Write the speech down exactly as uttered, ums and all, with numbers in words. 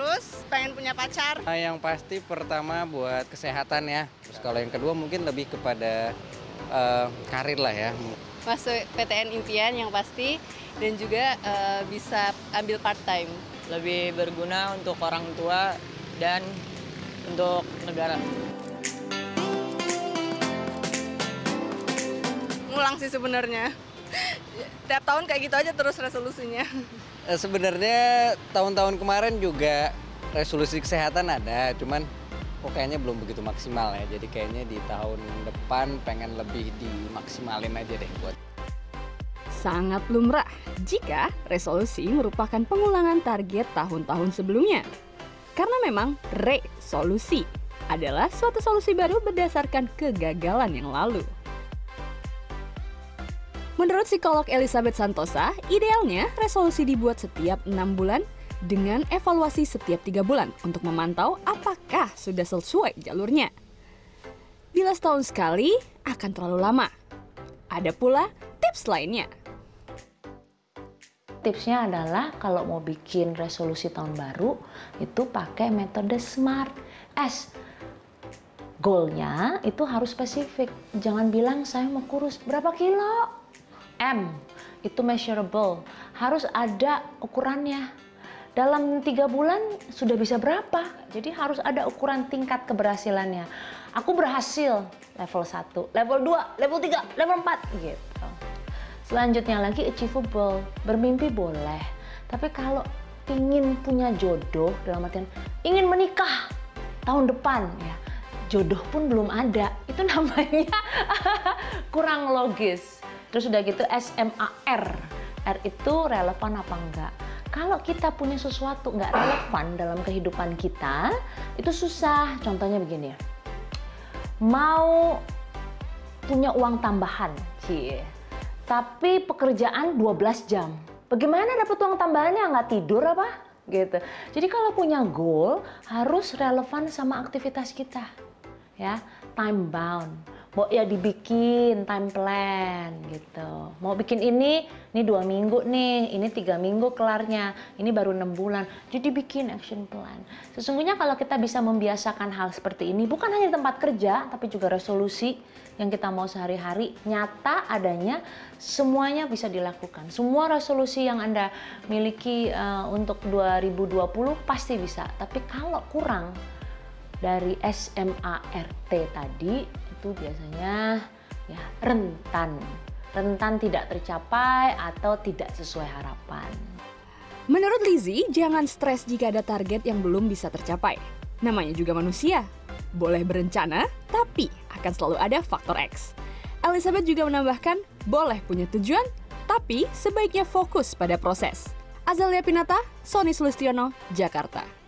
terus pengen punya pacar. Nah, yang pasti pertama buat kesehatan ya. Terus kalau yang kedua mungkin lebih kepada uh, karir lah ya. Masuk P T N impian yang pasti dan juga uh, bisa ambil part time. Lebih berguna untuk orang tua dan untuk negara. Ngulang sih sebenarnya. Tiap tahun kayak gitu aja terus resolusinya. Sebenarnya tahun-tahun kemarin juga resolusi kesehatan ada, cuman kok kayaknya belum begitu maksimal ya. Jadi kayaknya di tahun depan pengen lebih dimaksimalin aja deh buat. Sangat lumrah jika resolusi merupakan pengulangan target tahun-tahun sebelumnya. Karena memang resolusi adalah suatu solusi baru berdasarkan kegagalan yang lalu. Menurut psikolog Elizabeth Santosa, idealnya resolusi dibuat setiap enam bulan dengan evaluasi setiap tiga bulan untuk memantau apakah sudah sesuai jalurnya. Bila setahun sekali, akan terlalu lama. Ada pula tips lainnya. Tipsnya adalah kalau mau bikin resolusi tahun baru, itu pakai metode SMART. S, goalnya itu harus spesifik. Jangan bilang saya mau kurus berapa kilo. M, itu measurable, harus ada ukurannya. Dalam tiga bulan sudah bisa berapa, jadi harus ada ukuran tingkat keberhasilannya. Aku berhasil level satu, level dua, level tiga, level empat gitu. Selanjutnya lagi achievable, bermimpi boleh. Tapi kalau ingin punya jodoh, dalam artian ingin menikah tahun depan ya, jodoh pun belum ada, itu namanya kurang logis. Terus udah gitu S M A R, R itu relevan apa enggak. Kalau kita punya sesuatu nggak relevan dalam kehidupan kita, itu susah. Contohnya begini ya, mau punya uang tambahan, cie, tapi pekerjaan dua belas jam. Bagaimana dapat uang tambahannya? Nggak tidur apa? Gitu. Jadi kalau punya goal, harus relevan sama aktivitas kita. Ya, time bound. Mau ya dibikin time plan gitu. Mau bikin ini, ini dua minggu nih, ini tiga minggu kelarnya, ini baru enam bulan. Jadi bikin action plan. Sesungguhnya kalau kita bisa membiasakan hal seperti ini, bukan hanya di tempat kerja, tapi juga resolusi yang kita mau sehari-hari, nyata adanya, semuanya bisa dilakukan. Semua resolusi yang Anda miliki uh, untuk dua ribu dua puluh pasti bisa. Tapi kalau kurang dari S M A R T tadi, itu biasanya ya rentan, rentan tidak tercapai atau tidak sesuai harapan. Menurut Lizzie, jangan stres jika ada target yang belum bisa tercapai. Namanya juga manusia. Boleh berencana, tapi akan selalu ada faktor X. Elizabeth juga menambahkan, boleh punya tujuan, tapi sebaiknya fokus pada proses. Azalia Pinata, Sony Sulistiono, Jakarta.